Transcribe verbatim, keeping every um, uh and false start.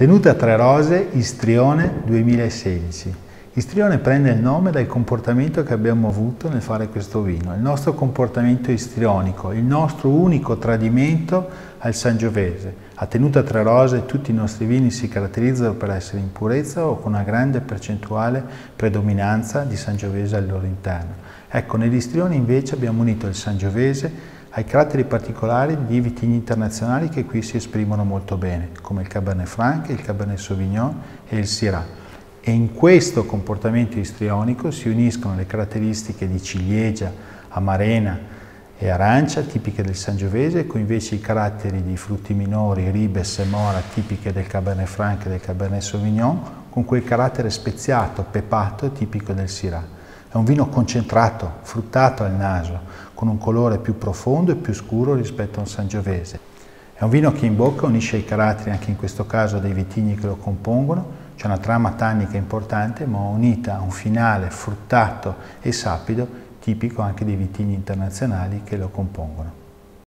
Tenuta Tre Rose Istrione duemilasedici. Istrione prende il nome dal comportamento che abbiamo avuto nel fare questo vino, il nostro comportamento istrionico, il nostro unico tradimento al Sangiovese. A Tenuta Tre Rose tutti i nostri vini si caratterizzano per essere in purezza o con una grande percentuale predominanza di Sangiovese al loro interno. Ecco, nell'Istrione invece abbiamo unito il Sangiovese ai caratteri particolari di vitigni internazionali che qui si esprimono molto bene, come il Cabernet Franc, il Cabernet Sauvignon e il Syrah. E in questo comportamento istrionico si uniscono le caratteristiche di ciliegia, amarena e arancia tipiche del Sangiovese, con invece i caratteri di frutti minori, ribes e mora tipiche del Cabernet Franc e del Cabernet Sauvignon, con quel carattere speziato, pepato tipico del Syrah. È un vino concentrato, fruttato al naso, con un colore più profondo e più scuro rispetto a un Sangiovese. È un vino che in bocca unisce i caratteri, anche in questo caso, dei vitigni che lo compongono. C'è una trama tannica importante, ma unita a un finale fruttato e sapido, tipico anche dei vitigni internazionali che lo compongono.